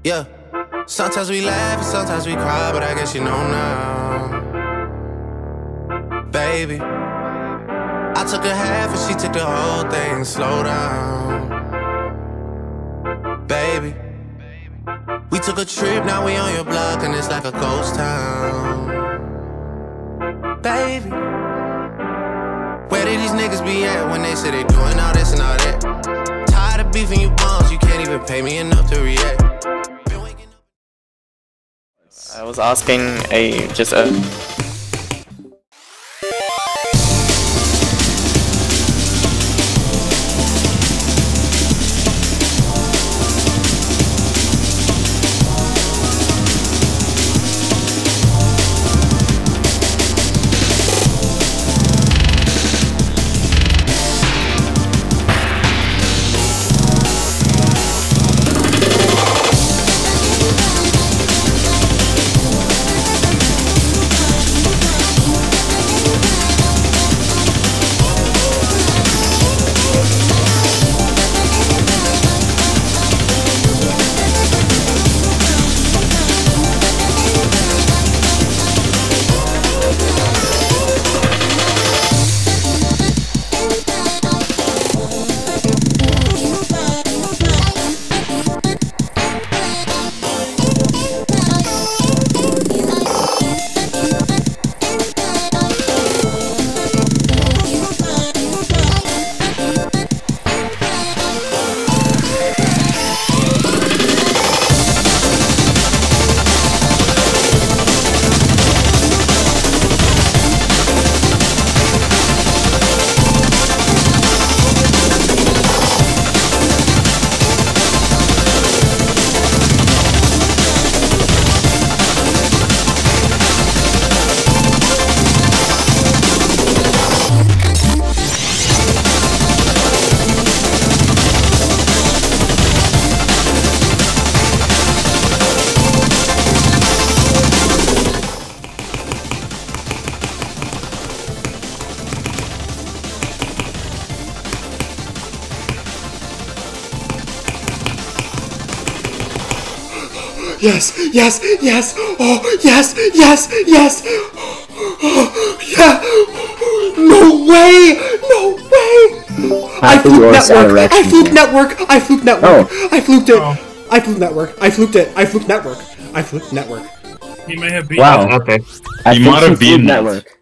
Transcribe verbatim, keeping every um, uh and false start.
Yeah. Sometimes we laugh and sometimes we cry, but I guess you know now. Baby, I took a half and she took the whole thing. Slow down. Baby, we took a trip, now we on your block and it's like a ghost town. Baby, where did these niggas be at when they say they doing all this and all that? Tired of beefing you bums, you can't even pay me enough to react. I was asking a just a Yes, yes, yes, oh, yes, yes, yes, oh, yeah, no way, no way, I fluked network, I fluked network, I fluked network, oh. I fluked it, oh. I fluked network, I fluked it, I fluked network, I fluked network. He may have beaten wow. it. Okay. I you might have beaten network.